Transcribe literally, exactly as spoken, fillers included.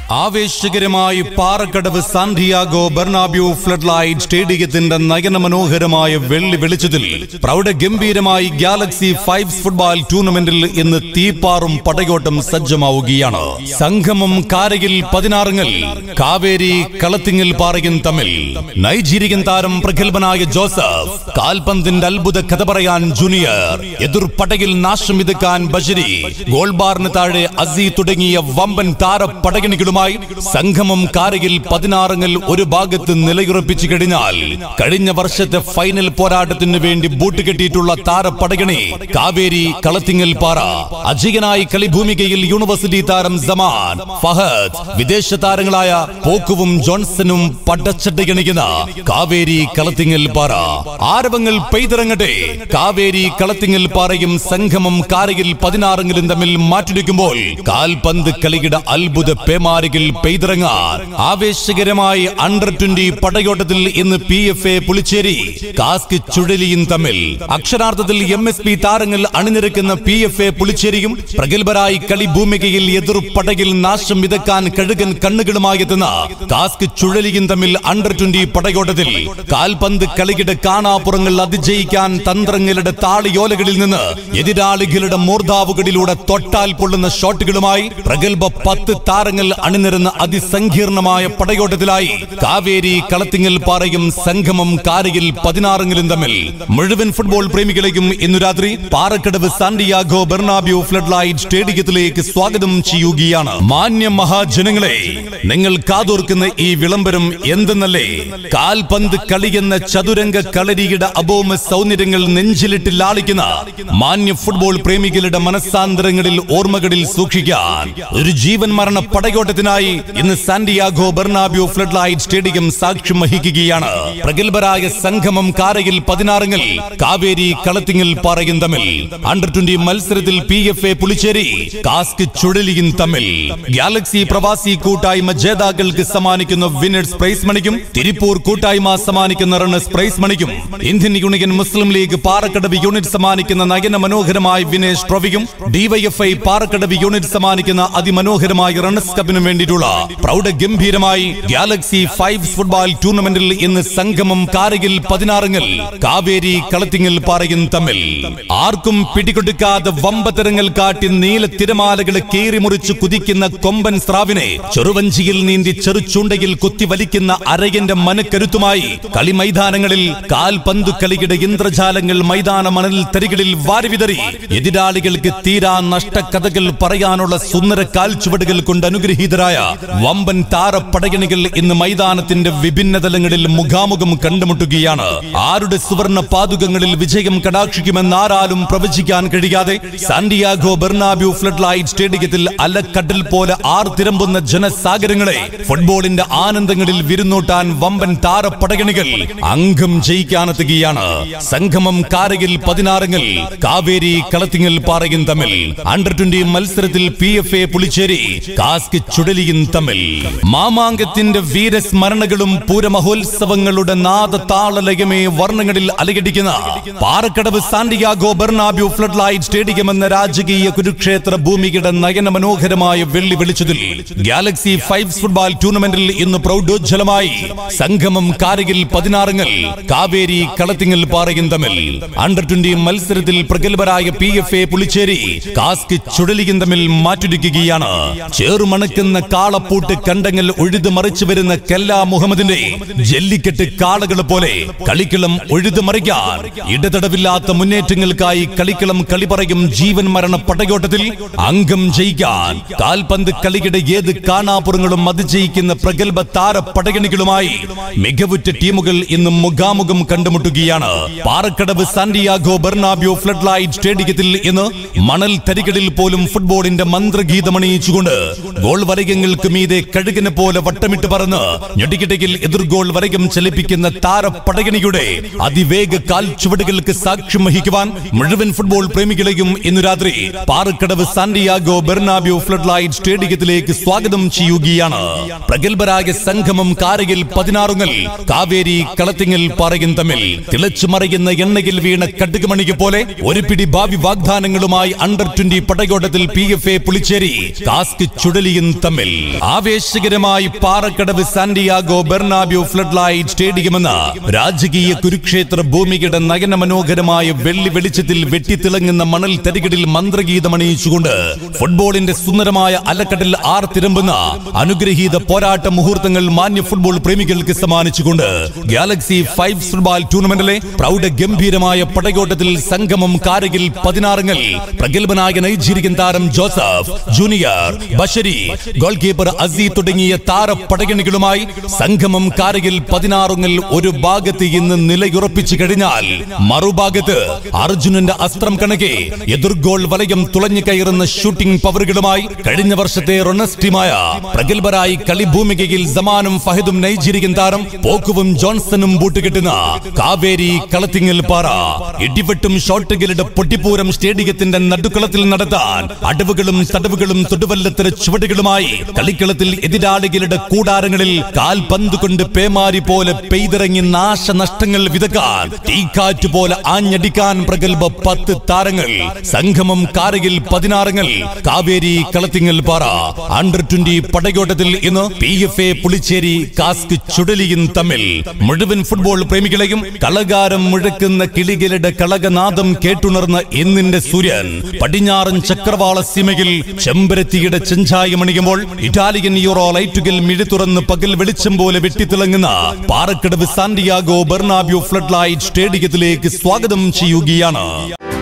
ആവേശകരമായി Parakkadavu Santiago Bernabeu flood light സ്റ്റേഡിയത്തിന്റെ നയനമനോഹരമായ വെള്ളി വെളിച്ചത്തിൽ പ്രൗഢഗംഭീരമായി ഗാലക്സി ഫൈവ്സ് ഫുട്ബോൾ ടൂർണമെന്റിൽ ഇന്ന് തീപ്പാറും പടയോട്ടം സജ്ജമാവുകയാണ്. സംഗമം കാരയിൽ പതിനാറുങ്ങൽ, കാവേരി കളത്തിങ്ങൽ പാറയും തമ്മിൽ. നൈജീരിയൻ താരം പ്രഗത്ഭനായ ജോസഫ്, കാൽപന്തിന്റെ അത്ഭുത കഥ പറയാൻ ജൂനിയർ, എതിർപടയിൽ നാശം വിതക്കാൻ ബഷരി, ഗോൾബാറിന് താഴെ അസി തുടങ്ങിയ വമ്പൻ താര പടകണികളുമായി സംഗമം കാരയിൽ പതിനാറുങ്ങൽ ഒരു ഭാഗത്ത് നിലയുറപ്പിച്ചു കഴിഞ്ഞാൽ കഴിഞ്ഞ വർഷത്തെ ഫൈനൽ പോരാട്ടത്തിന് വേണ്ടി ബൂട്ട് കെട്ടിയിട്ടുള്ള താരപ്പടകണി കാവേരി കളത്തിങ്ങൽ പാറ. അജയനായി കളിഭൂമികയിൽ യൂണിവേഴ്സിറ്റി താരം സമാൻ, ഫഹദ്, വിദേശ താരങ്ങളായ പോക്കുവും ജോൺസണും പടച്ചട്ടണിക്കുന്ന കാവേരി കളത്തിങ്ങൽ പാറ. ആരവങ്ങൾ പെയ്തിറങ്ങട്ടെ. കാവേരി കളത്തിങ്ങൽ പാറയും സംഗമം കാരയിൽ പതിനാറുങ്ങലും തമ്മിൽ മാറ്റിടിക്കുമ്പോൾ കാൽപന്ത് കളിയുടെ അത്ഭുത പേമാരികൾ പെയ്തിറങ്ങാൻ ആവേശകരമായി അണ്ടർ ട്വന്റി പടയോട്ടത്തിൽ ഇന്ന് പി എഫ് എ പുളിച്ചേരി കാസ്ക് ചുഴലിയും തമ്മിൽ. അക്ഷരാർത്ഥത്തിൽ എം എസ് പി താരങ്ങൾ അണിനിരക്കുന്ന പി എഫ് എ പുളിച്ചേരിയും പ്രഗത്ഭരായി കളിഭൂമികയിൽ എതിർ പടകിൽ നാശം വിതക്കാൻ കഴുകൻ കണ്ണുകളുമായി എത്തുന്ന കാസ്ക് ചുഴലിയും തമ്മിൽ അണ്ടർ ട്വന്റി പടയോട്ടത്തിൽ കാൽപന്ത് കളിയുടെ കാണാപ്പുറങ്ങൾ അതിജയിക്കാൻ തന്ത്രങ്ങളുടെ താളിയോലകളിൽ നിന്ന് എതിരാളികളുടെ മൂർധാവുകളിലൂടെ തൊട്ടാൽ പൊള്ളുന്ന ഷോട്ടുകളുമായി പ്രഗത്ഭ പത്ത് താരങ്ങൾ അണിനിരുന്ന അതിസങ്കീർണമായ പടയോട്ടത്തിലായി കാവേരി കളത്തിങ്ങൽ പാറയും സംഗമം കാരയിൽ പതിനാറുങ്ങലും തമ്മിൽ. മുഴുവൻ ഫുട്ബോൾ പ്രേമികളെയും ഇന്നു രാത്രി Parakkadavu Santiago Bernabeu flood light സ്റ്റേഡിയത്തിലേക്ക് സ്വാഗതം ചെയ്യുകയാണ്. മാന്യ മഹാജനങ്ങളെ, നിങ്ങൾ കാതോർക്കുന്ന ഈ വിളംബരം എന്തെന്നല്ലേ? കാൽപന്ത് കളി എന്ന ചതുരംഗ കളരിയുടെ അഭൗമ സൗന്ദര്യങ്ങൾ നെഞ്ചിലിട്ട് ലാളിക്കുന്ന മാന്യ ഫുട്ബോൾ പ്രേമികളുടെ മനസ്സാന്തരങ്ങളിൽ ഓർമ്മകളിൽ സൂക്ഷിക്കാൻ ഒരു ജീവൻ മരണ പടയോട്ടത്തിനായി ഇന്ന് Santiago Bernabeu flood light stadium സാക്ഷ്യം വഹിക്കുകയാണ്. പ്രഗത്ഭരായ സംഗമം കാരയിൽ പതിനാറുങ്ങൽ, കാവേരി കളത്തിങ്ങൽ പാറയും തമ്മിൽ. അണ്ടർ ട്വന്റി മത്സരത്തിൽ പി എഫ് എ പുളിച്ചേരി കാസ്ക് ചുഴലിയും തമ്മിൽ. ഗാലക്സി പ്രവാസി കൂട്ടായ്മ ജേതാക്കൾക്ക് സമ്മാനിക്കുന്ന വിന്നേഴ്സ് പ്രൈസ് മണിക്കും തിരുപ്പൂർ കൂട്ടായ്മ സമ്മാനിക്കുന്ന റണ്ണേഴ്സ് പ്രൈസ് മണിക്കും ഇന്ത്യൻ യൂണിയൻ മുസ്ലിം ലീഗ് പാറക്കടവ് യൂണിറ്റ് സമ്മാനിക്കുന്ന നയന മനോഹരമായ വിനേഷ് ട്രോഫിക്കും ഡിവൈഎഫ്ഐ പാറക്കടവ് യൂണിറ്റ് സമ്മാനിക്കുന്ന അതിമനോഹരമായ റണ്ണേഴ്സ് കപ്പിനും വേണ്ടിയിട്ടുള്ള പ്രൗഢഗംഭീരമായി ഗാലക്സി ഫൈവ്സ് ഫുട്ബോൾ ടൂർണമെന്റിൽ ഇന്ന് സംഗമം കാരയിൽ പതിനാറുങ്ങൽ, കാവേരി കളത്തിങ്ങൽ പാറയും തമ്മിൽ. ആർക്കും പിടികൊടുക്കാതെ വമ്പത്തരങ്ങൾ കാട്ടി നീല തിരമാലകളെ കീറി മുറിച്ച് കുതിക്കുന്ന കൊമ്പൻ സ്രാവിനെ ചെറുവഞ്ചിയിൽ നീന്തി ചെറുചൂണ്ടയിൽ കുത്തിവലിക്കുന്ന അരയന്റെ മനക്കരുത്തുമായി കളി മൈതാനങ്ങളിൽ കാൽപന്തു കളിയുടെ ഇന്ദ്രജാലങ്ങൾ മൈതാന മണൽ തരികളിൽ വാരിവിതറി എതിരാളികൾക്ക് തീരാ നഷ്ടകഥകൾ പറയാനുള്ള സുന്ദര കാൽച്ചുവടുകൾ കൊണ്ട് അനുഗ്രഹീതരായ വമ്പൻ താരപ്പടയണികൾ ഇന്ന് മൈതാനത്തിന്റെ വിഭിന്ന തലങ്ങളിൽ മുഖാമുഖം കണ്ടുമുട്ടുകയാണ്. ആരുടെ സുവർണ പാതുകങ്ങളിൽ വിജയം കടാക്ഷിക്കുമെന്ന് ആരാലും പ്രവചിക്കാൻ കഴിയാതെ സാന്റിയാഗോ ബെർണാബ്യൂ ഫ്ലഡ് ലൈറ്റ് സ്റ്റേഡിയത്തിൽ അലക്കടൽ പോലെ ആർത്തിരമ്പുന്ന ജനസാഗരങ്ങളെ ഫുട്ബോളിന്റെ ആനന്ദങ്ങളിൽ വിരുന്നൂട്ടാൻ വമ്പൻ താരപ്പടയണികൾ അംഗം ജയിക്കാനെത്തുകയാണ്. സംഗമം കാരയിൽ പതിനാറുങ്ങൽ, കാവേരി കളത്തിങ്ങൽ പാറയും തമ്മിൽ. അണ്ടർ ട്വന്റി മത്സരത്തിൽ പി എഫ് എ പുളിച്ചേരി കാസ്ക് ചുഴലിയും തമ്മിൽ. മാമാങ്കത്തിന്റെ വീരസ്മരണകളും പൂരമഹോത്സവങ്ങളുടെ നാദതാളലയമേ വർണ്ണങ്ങളിൽ അലയടിക്കുന്ന Parakkadavu Santiago Bernabeu flood light stadium എന്ന രാജകീയ കുരുക്ഷേത്ര ഭൂമിയുടെ നയന മനോഹരമായ വെള്ളി വെളിച്ചത്തിൽ ഗാലക്സി ഫൈവ്സ് ഫുട്ബോൾ ടൂർണമെന്റിൽ ഇന്ന് പ്രൗഢോജ്വലമായി സംഗമം കാരയിൽ പതിനാറുങ്ങൽ, കാവേരി കളത്തിങ്ങൽ പാറയും തമ്മിൽ. അണ്ടർ ട്വന്റി മത്സരത്തിൽ പ്രഗത്ഭരായ പി എഫ് എ പുളിച്ചേരി കാസ്ക് ചുഴലിയും തമ്മിൽ മാറ്റിടിക്കുകയാണ്. ചേറുമണക്കുന്ന കാളപ്പൂട്ട് കണ്ടങ്ങൾ ഒഴുതു മറിച്ചു വരുന്ന കെല്ലാ മുഹമ്മദിന്റെ ജല്ലിക്കെട്ട് കാളകൾ പോലെ കളിക്കളം ഒഴുതു മറിക്കാൻ ഇടതടവില്ലാത്ത മുന്നേറ്റങ്ങൾക്കായി കളിക്കളം കളിപറയും ജീവൻ മരണ പടയോട്ടത്തിൽ അംഗം ജയിക്കാൻ കാൽപന്ത് കളിയുടെ ഏത് കാണാപ്പുറങ്ങളും അതിജയിക്കുന്ന പ്രഗത്ഭ താര പടയണികളുമായി മികവുറ്റ ടീമുകൾ ഇന്ന് മുഖാമുഖം കണ്ടുമുട്ടുകയാണ്. Parakkadavu Santiago Bernabeu flood light സ്റ്റേഡിയത്തിൽ ഇന്ന് മണൽ തരികളിൽ പോലും ഫുട്ബോളിന്റെ മന്ത്രഗീതമണിയിച്ചുകൊണ്ട് ഗോൾ വലയങ്ങൾക്ക് മീതെ കഴുകിനെ പോലെ വട്ടമിട്ട് പറന്ന് ഞെട്ടിക്കിടയിൽ എതിർ ഗോൾ വലയം ചലിപ്പിക്കുന്ന താരപ്പടയണിയുടെ അതിവേഗ കാൽച്ചുവടുകൾക്ക് സാക്ഷ്യം വഹിക്കുവാൻ മുഴുവൻ ഫുട്ബോൾ പ്രേമികളെയും ഇന്നു രാത്രി Parakkadavu Santiago Bernabeu flood light സ്റ്റേഡിയത്തിലേക്ക് സ്വാഗതം ചെയ്യുകയാണ്. പ്രഗത്ഭരായ സംഗമം കാരയിൽ പതിനാറുങ്ങൽ, കാവേരി കളത്തിങ്ങൽ പാറയും തമ്മിൽ. തിളച്ചു മറിയുന്ന എണ്ണയിൽ വീണ കടുകുമണിക്ക് പോലെ ഒരു പിടി ഭാവി വാഗ്ദാനങ്ങളുമായി അണ്ടർ ട്വന്റി പടയോട്ടത്തിൽ പി എഫ് എ പുളിച്ചേരി കാസ്ക് ചുഴലിയും തമ്മിൽ. തമ്മിൽ ആവേശകരമായി Parakkadavu Santiago Bernabeu flood light സ്റ്റേഡിയമെന്ന രാജകീയ കുരുക്ഷേത്ര ഭൂമിയുടെ നയന മനോഹരമായ വെള്ളി വെളിച്ചത്തിൽ വെട്ടിത്തിളങ്ങുന്ന മണൽ തരികളിൽ മന്ത്രഗീതമണിയിച്ചുകൊണ്ട് ഫുട്ബോളിന്റെ സുന്ദരമായ അലക്കടൽ ആർത്തിരമ്പുന്ന അനുഗ്രഹീത പോരാട്ട മുഹൂർത്തങ്ങൾ മാന്യ ഫുട്ബോൾ പ്രേമികൾക്ക് സമ്മാനിച്ചുകൊണ്ട് ഗാലക്സി ഫൈവ് ഫുട്ബോൾ ടൂർണമെന്റിലെ പ്രൗഢ ഗംഭീരമായ പടയോട്ടത്തിൽ സംഗമം കാരകിൽ പതിനാറങ്ങൾ പ്രഗത്ഭനായ നൈജീരിയൻ താരം ജോസഫ് ജൂനിയർ ബഷരി ഗോൾ കീപ്പർ അസി തുടങ്ങിയ താരപ്പടയണികളുമായി സംഗമം കാരകിൽ പതിനാറുങ്ങൾ ഒരു ഭാഗത്ത് ഇന്ന് നിലയുറപ്പിച്ചു കഴിഞ്ഞാൽ മറുഭാഗത്ത് അർജുനന്റെ അസ്ത്രം കണക്കെ എതിർ ഗോൾ വലയം തുളഞ്ഞു കയറുന്ന ഷൂട്ടിംഗ് പവറുകളുമായി കഴിഞ്ഞ വർഷത്തെ റൊണസ്റ്റിമായ പ്രഗത്ഭരായി കളിഭൂമികയിൽ സമാനും ഫഹദും നൈജീരിയൻ താരം പോക്കുവും ജോൺസണും ബൂട്ടുകെട്ടുന്ന കാവേരി കളത്തിങ്ങൽ പാറ ഇടിവെട്ടും ഷോട്ടുകളുടെ പൊട്ടിപ്പൂരം സ്റ്റേഡിയത്തിന്റെ നടുക്കളത്തിൽ നടത്താൻ അടവുകളും തടവുകളും തൊടുവല്ലത്തര ചുവടുകളുമായി കളിക്കളത്തിൽ എതിരാളികളുടെ കൂടാരങ്ങളിൽ കാൽപന്ത് കൊണ്ട് പേമാരി പോലെ പെയ്തിറങ്ങി നാശനഷ്ടങ്ങൾ വിതക്കാൻ തീക്കാറ്റ് പോലെ ആഞ്ഞടിക്കാൻ പ്രഗത്ഭ പത്ത് താരങ്ങൾ സംഗമം കാരകിൽ പതിനാറങ്ങൾ കാവേരി കളത്തിങ്ങൽ പാറ അണ്ടർ ട്വന്റി പടയോട്ടത്തിൽ ഇന്ന് പി എഫ് എ പുളിച്ചേരി കാസ്ക് ചുടലിയും തമ്മിൽ മുഴുവൻ ഫുട്ബോൾ പ്രേമികളെയും കളകാരം മുഴക്കുന്ന കിളികളുടെ കളകനാദം കേട്ടുണർന്ന ഇന്നിന്റെ സൂര്യൻ പടിഞ്ഞാറൻ ചക്രവാള സീമയിൽ ചെമ്പരത്തിയുടെ ചെഞ്ചായമണിയുമ്പോൾ ഇറ്റാലിയൻ യൂറോ ലൈറ്റുകൾ മിഴി തുറന്ന് പകൽ വെളിച്ചം പോലെ വെട്ടിത്തിളങ്ങുന്ന Parakkadavu Santiago Bernabeu flood light സ്റ്റേഡിയത്തിലേക്ക് സ്വാഗതം ചെയ്യുകയാണ്.